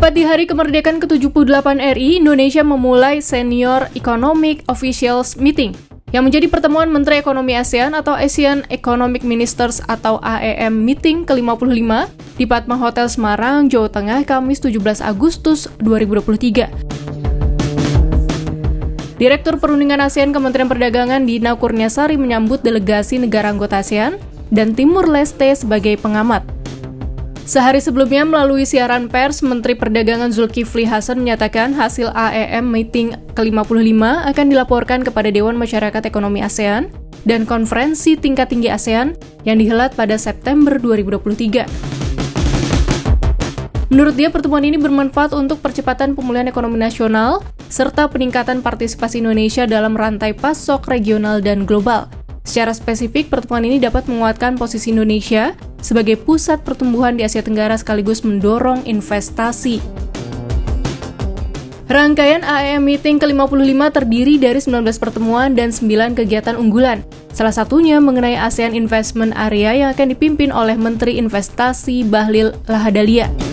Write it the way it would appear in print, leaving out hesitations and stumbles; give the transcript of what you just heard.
Tepat di hari kemerdekaan ke-78 RI, Indonesia memulai Senior Economic Officials Meeting, yang menjadi pertemuan Menteri Ekonomi ASEAN atau Asian Economic Ministers atau AEM Meeting ke-55 di Padma Hotel Semarang, Jawa Tengah, Kamis 17 Agustus 2023. Direktur Perundingan ASEAN Kementerian Perdagangan Dina Kurniasari menyambut delegasi negara anggota ASEAN dan Timur Leste sebagai pengamat. Sehari sebelumnya melalui siaran pers, Menteri Perdagangan Zulkifli Hasan menyatakan hasil AEM Meeting ke-55 akan dilaporkan kepada Dewan Masyarakat Ekonomi ASEAN dan Konferensi Tingkat Tinggi ASEAN yang dihelat pada September 2023. Menurut dia, pertemuan ini bermanfaat untuk percepatan pemulihan ekonomi nasional serta peningkatan partisipasi Indonesia dalam rantai pasok regional dan global. Secara spesifik, pertemuan ini dapat menguatkan posisi Indonesia sebagai pusat pertumbuhan di Asia Tenggara sekaligus mendorong investasi. Rangkaian AEM Meeting ke-55 terdiri dari 19 pertemuan dan 9 kegiatan unggulan. Salah satunya mengenai ASEAN Investment Area yang akan dipimpin oleh Menteri Investasi Bahlil Lahadalia.